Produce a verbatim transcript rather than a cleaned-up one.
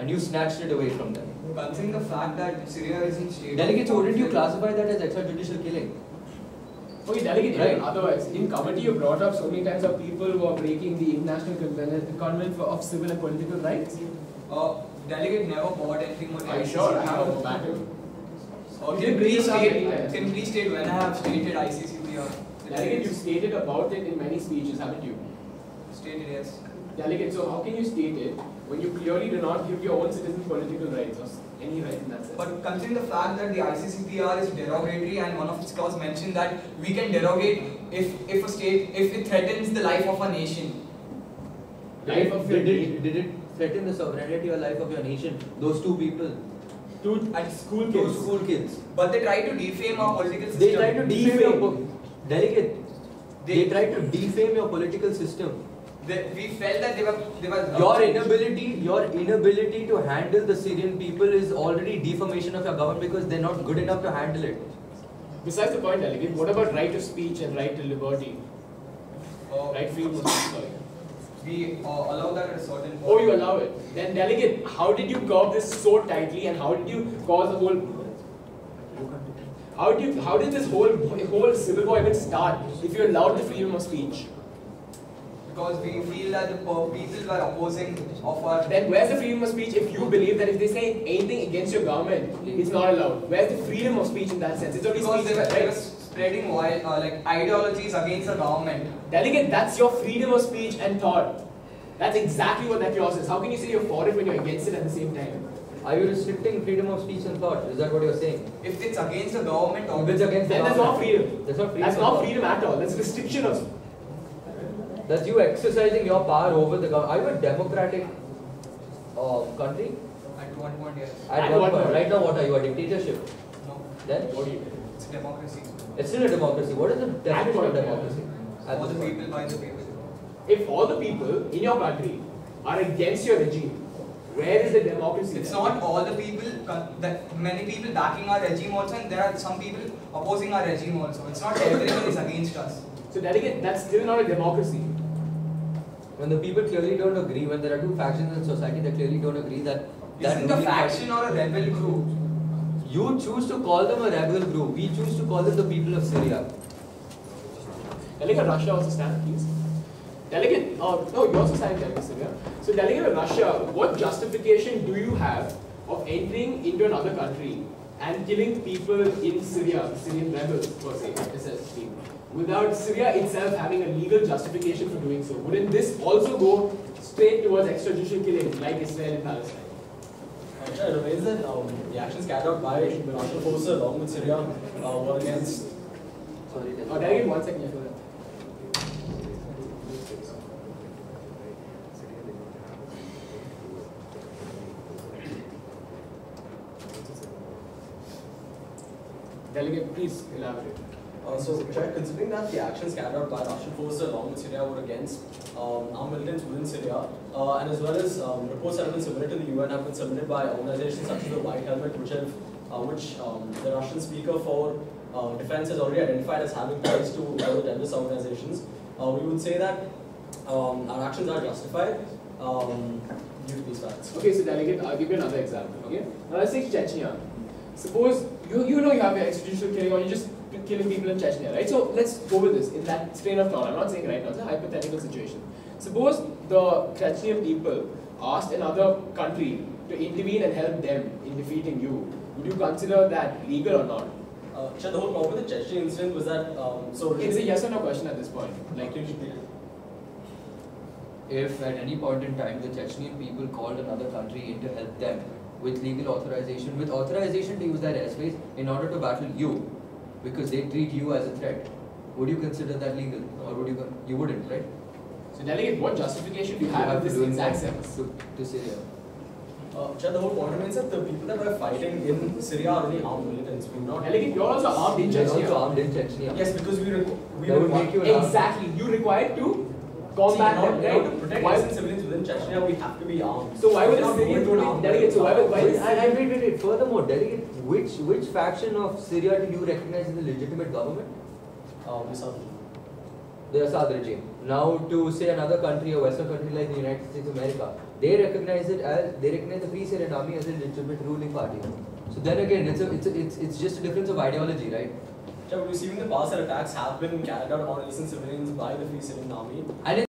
and you snatched it away from them. Considering the fact that Syria is in state. Delegates, wouldn't you classify that as extrajudicial killing? Okay, delegate, right. Otherwise, in committee you brought up so many times of people who are breaking the International Convention of Civil and Political Rights. Uh, delegate never bought anything on. Are you sure? I have a verbatim. Uh, can you please state? Can you please state when I have stated I C C P R? Delegate, you've stated about it in many speeches, haven't you? Stated, yes. Delegate, so how can you state it when you clearly do not give your own citizens political rights or any right in that sense? But considering the fact that the I C C P R is derogatory and one of its clause mentioned that we can derogate if if a state if it threatens the life of a nation. Life of your did it, did it threaten the sovereignty or life of your nation? Those two people. Two and school Two kids. school kids. But they try to defame our political system. They try to defame, defame. your delegate. They, they try to defame your political system. They, we felt that they were they were your inability your inability to handle the Syrian people is already defamation of your government because they're not good enough to handle it. Besides the point, delegate, what about right of speech and right to liberty? Uh, right freedom of speech, sorry. We uh, allow that at a certain point. Oh, you allow it. Then delegate, how did you curb this so tightly and how did you cause the whole How did you how did this whole whole civil war even start if you allowed the freedom of speech? Because we feel that the people were opposing of our... Then where's the freedom of speech if you believe that if they say anything against your government, it's not allowed? Where's the freedom of speech in that sense? It's only because speech, they were, right? they were spreading wild, uh, like ideologies against the government. Delegate, that's your freedom of speech and thought. That's exactly what that clause is. How can you say you're for it when you're against it at the same time? Are you restricting freedom of speech and thought? Is that what you're saying? If it's against the government or... If it's against the then that's not freedom. That's not freedom. That's not freedom at all. That's restriction of... That's you exercising your power over the government. Are you a democratic uh, country? At one point, yes. At, At one one point. point. Right now, what are you? A dictatorship? No. Then? What do you It's a democracy. It's still a democracy. What is the definition one of point. democracy? At For this the point. people, by the people. If all the people in your country are against your regime, where is the democracy? It's not all the people, that many people backing our regime also, and there are some people opposing our regime also. It's not everyone is against us. So delegate, that's still not a democracy. When the people clearly don't agree, when there are two factions in society that clearly don't agree that... that Isn't a faction or a rebel group? You choose to call them a rebel group. We choose to call them the people of Syria. Delegate Russia also stand, please. Delegate, uh, no, you also stand, Delegate Syria. So Delegate of Russia, what justification do you have of entering into another country and killing people in Syria, Syrian rebels per se, essentially, without Syria itself having a legal justification for doing so? Wouldn't this also go straight towards extrajudicial killing like Israel and Palestine? Sure, it remains that um, the actions carried out by Russian forces along with Syria uh, were against... Sorry, oh, Delegate, one second. Yeah. Delegate, please elaborate. Uh, so, Chad, considering that the actions carried out by Russian forces along with Syria were against um, armed militants within Syria, uh, and as well as um, reports that have been submitted to the U N have been submitted by organizations such as the White Helmet, which have, uh, which um, the Russian speaker for uh, defense has already identified as having ties to other terrorist organizations. Uh, we would say that um, our actions are justified um, due to these facts. Okay, so Delegate, I'll give you another example. Okay, now let's take Chechnya. Suppose you you know you have your extrajudicial killing or you're just killing people in Chechnya, right? So let's go with this in that strain of thought. I'm not saying right now, it's a hypothetical situation. Suppose the Chechnyan people asked another country to intervene and help them in defeating you. Would you consider that legal or not? Uh, Chad, the whole problem with the Chechen incident was that um, so it's a yes or no question at this point. Like, if at any point in time the Chechnyan people called another country in to help them with legal authorization, with authorization to use that airspace in order to battle you, because they treat you as a threat, would you consider that legal, or would you? You wouldn't, right? So, Delegate, what justification do you have in this exact sense? To, to Syria. Uh, Chad, the whole point remains that the people that were fighting in Syria are only armed militants. We're not. Delegate, you're also armed in Chechnya. You're also armed in Chechnya. Yes, because we requ we that would make you exactly. You required to combat them, See, in order to protect why? innocent civilians within Chechnya, we have to be armed. So why would not the Syrian going to Delegate? So why would why? Wait, I, I, wait, wait, wait. Furthermore, Delegate, which which faction of Syria do you recognize as the legitimate government? Uh, the South. The Assad regime. Now, to say another country, a Western country like the United States of America, they recognize it as they recognize the Free Syrian Army as a legitimate ruling party. So then again, it's a, it's a, it's it's just a difference of ideology, right? Yeah, but receiving the past attacks have been carried out on innocent civilians by the Free Syrian Army. And